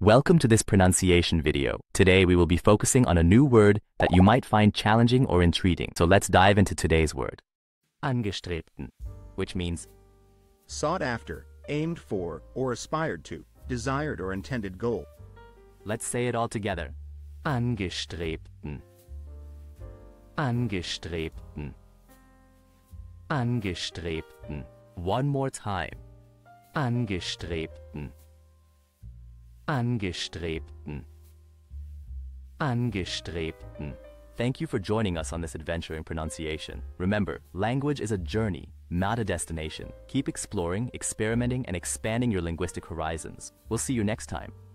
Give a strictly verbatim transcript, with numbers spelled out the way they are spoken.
Welcome to this pronunciation video. Today we will be focusing on a new word that you might find challenging or intriguing. So let's dive into today's word. Angestrebten, which means sought after, aimed for, or aspired to, desired or intended goal. Let's say it all together. Angestrebten. Angestrebten. Angestrebten. One more time. Angestrebten. Angestrebten. Angestrebten. Thank you for joining us on this adventure in pronunciation. Remember, language is a journey, not a destination. Keep exploring, experimenting, and expanding your linguistic horizons. We'll see you next time.